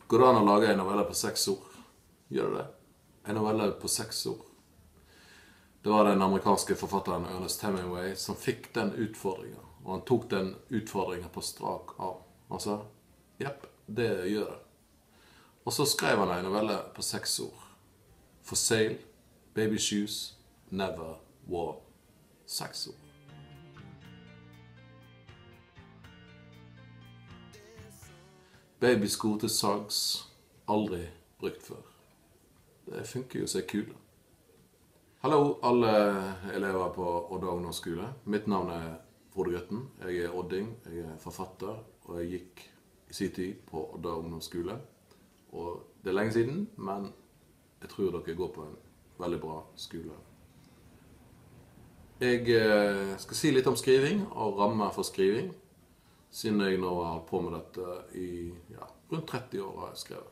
Går det an å lage en novelle på 6 ord? Gjør det det? En novelle på 6 ord. Det var den amerikanske forfatteren Ernest Hemingway som fikk den utfordringen. Og han tok den utfordringen på strak arm. Han sa, jepp, det gjør det. Og så skrev han en novelle på 6 ord. For Sale, Baby Shoes, Never War. 6 ord. Babysko til salgs, aldri brukt før. Det funker jo så kule. Hallo alle elever på Odda ungdomsskole. Mitt navn er Frode Grøtten. Jeg er odding, jeg er forfatter, og jeg gikk i sin tid på Odda ungdomsskole. Og det er lenge siden, men jeg tror dere går på en veldig bra skole. Jeg skal si litt om skriving og rammer for skriving, siden jeg nå har holdt på med dette i rundt 30 år har jeg skrevet.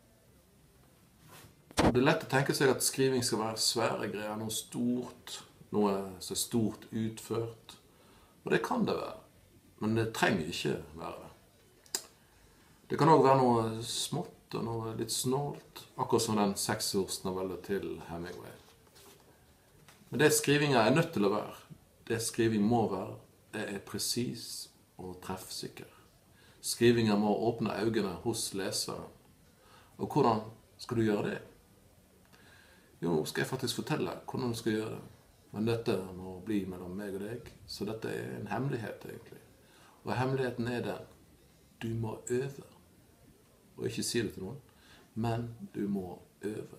Det er lett å tenke seg at skriving skal være svære greier, noe stort, noe som er stort utført. Og det kan det være, men det trenger ikke være det. Det kan også være noe smått og noe litt snålt, akkurat som den 6-ordsnovelle til Hemingway. Men det skrivinga er nødt til å være, det skriving må være, det er presis og treffsikker. Skrivinga må åpne øynene hos leseren. Og hvordan skal du gjøre det? Jo, nå skal jeg faktisk fortelle hvordan du skal gjøre det. Men dette må bli mellom meg og deg, så dette er en hemmelighet egentlig. Og hemmeligheten er den, du må øve. Og ikke si det til noen, men du må øve.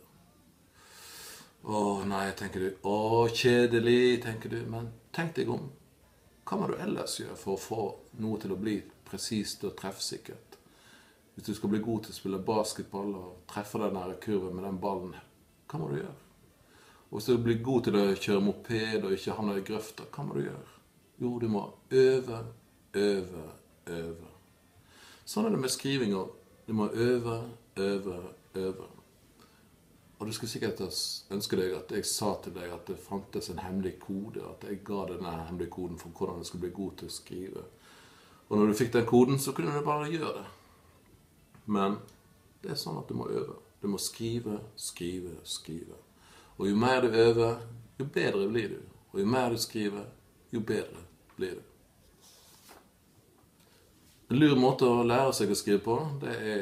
Nei, tenker du, kjedelig, tenker du, men tenk deg om. Hva må du ellers gjøre for å få noe til å bli presist og treffsikkert? Hvis du skal bli god til å spille basketball og treffe den der kurven med den ballen, hva må du gjøre? Og hvis du blir god til å kjøre moped og ikke havne i grøfta, hva må du gjøre? Jo, du må øve, øve, øve. Sånn er det med skriving også. Du må øve, øve, øve. Og du skulle sikkert ønske deg at jeg sa til deg at det fantes en hemmelig kode, at jeg ga denne hemmelige koden for hvordan du skulle bli god til å skrive. Og når du fikk den koden, så kunne du bare gjøre det. Men det er sånn at du må øve. Du må skrive, skrive, skrive. Og jo mer du øver, jo bedre blir du. Og jo mer du skriver, jo bedre blir du. En lur måte å lære seg å skrive på, det er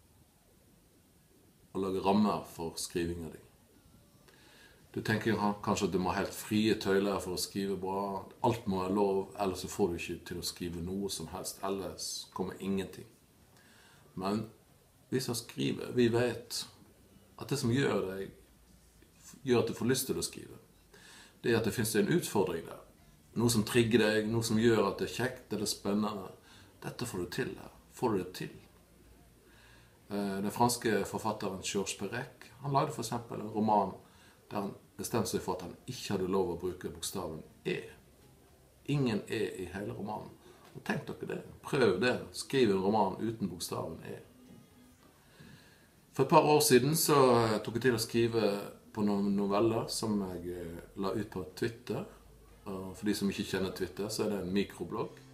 å lage rammer for skrivinga di. Du tenker kanskje at du må ha helt frie tøyler for å skrive bra. Alt må være lov, ellers så får du ikke til å skrive noe som helst. Ellers kommer ingenting. Men vi som skriver, vi vet at det som gjør at du får lyst til å skrive, det er at det finnes en utfordring der. Noe som trigger deg, noe som gjør at det er kjekt eller spennende. Dette får du til her. Får du det til? Den franske forfatteren Georges Perec, han lagde for eksempel en roman der han bestemte seg for at han ikke hadde lov å bruke bokstaven E. Ingen E i hele romanen. Og tenk dere det. Prøv det. Skriv en roman uten bokstaven E. For et par år siden så tok jeg til å skrive på noen noveller som jeg la ut på Twitter. Og for de som ikke kjenner Twitter, så er det en mikroblogg.